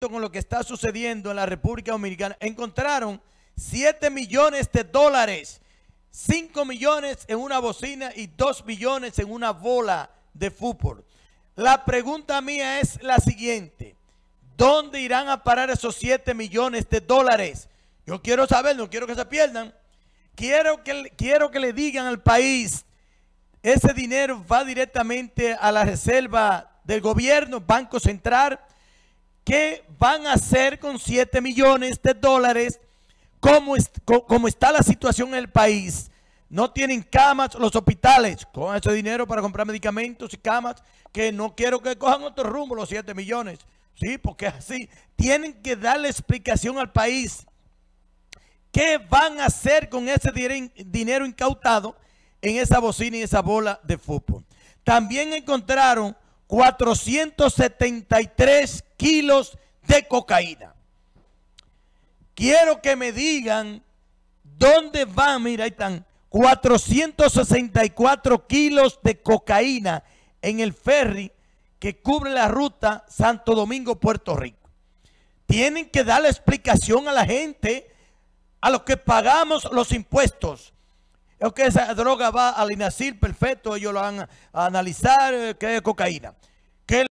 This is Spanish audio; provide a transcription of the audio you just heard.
conflicto con lo que está sucediendo en la República Dominicana, encontraron 7 millones de dólares, 5 millones en una bocina y 2 millones en una bola de fútbol. La pregunta mía es la siguiente: ¿dónde irán a parar esos 7 millones de dólares? Yo quiero saber, no quiero que se pierdan. Quiero que le digan al país, ese dinero va directamente a la reserva del gobierno, Banco Central. ¿Qué van a hacer con 7 millones de dólares? ¿Cómo está la situación en el país? No tienen camas los hospitales, con ese dinero para comprar medicamentos y camas, que no quiero que cojan otro rumbo los 7 millones. Sí, porque así tienen que darle explicación al país. ¿Qué van a hacer con ese dinero incautado en esa bocina y esa bola de fútbol? También encontraron 473 kilos de cocaína. Quiero que me digan dónde van. Mira, ahí están 464 kilos de cocaína en el ferry que cubre la ruta Santo Domingo-Puerto Rico. Tienen que darle explicación a la gente, a los que pagamos los impuestos. Es que esa droga va al INACIL, perfecto, ellos lo van a analizar, que es cocaína.